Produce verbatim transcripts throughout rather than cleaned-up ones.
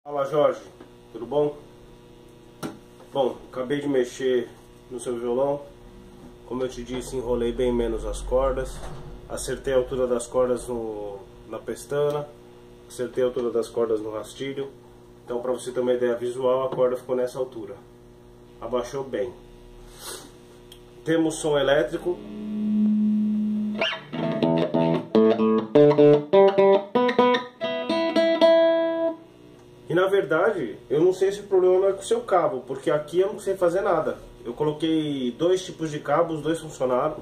Fala Jorge, tudo bom? Bom, acabei de mexer no seu violão. Como eu te disse, enrolei bem menos as cordas. Acertei a altura das cordas no, na pestana. Acertei a altura das cordas no rastilho. Então, para você ter uma ideia visual, a corda ficou nessa altura. Abaixou bem. Temos som elétrico. E na verdade, eu não sei se o problema é com o seu cabo, porque aqui eu não sei fazer nada. Eu coloquei dois tipos de cabos, dois funcionaram.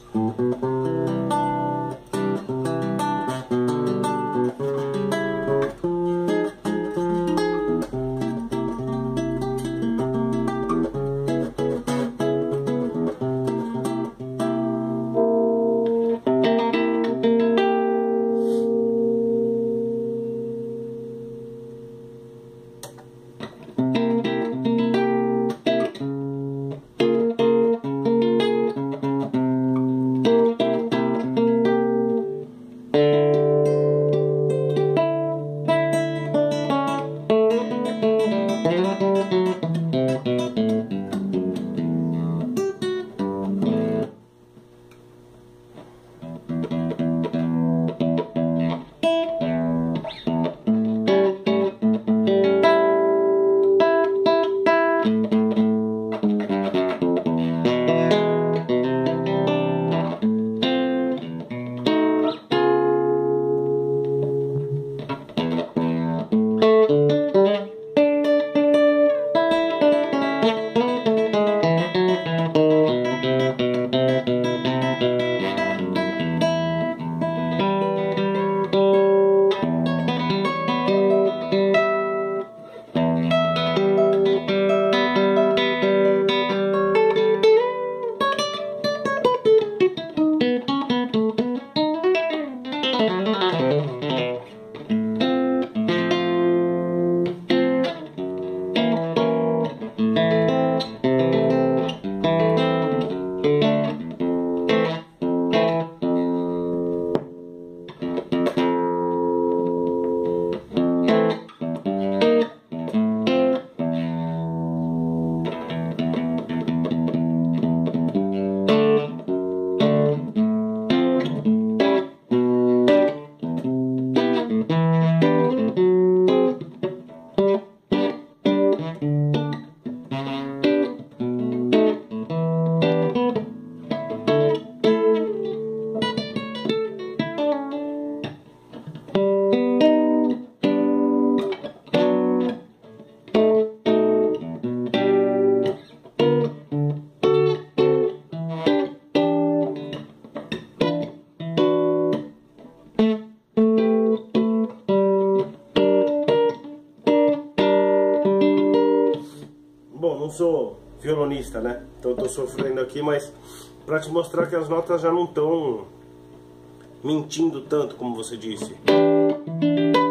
Bom, não sou violonista, né? Então eu tô sofrendo aqui, mas pra te mostrar que as notas já não estão mentindo tanto, como você disse.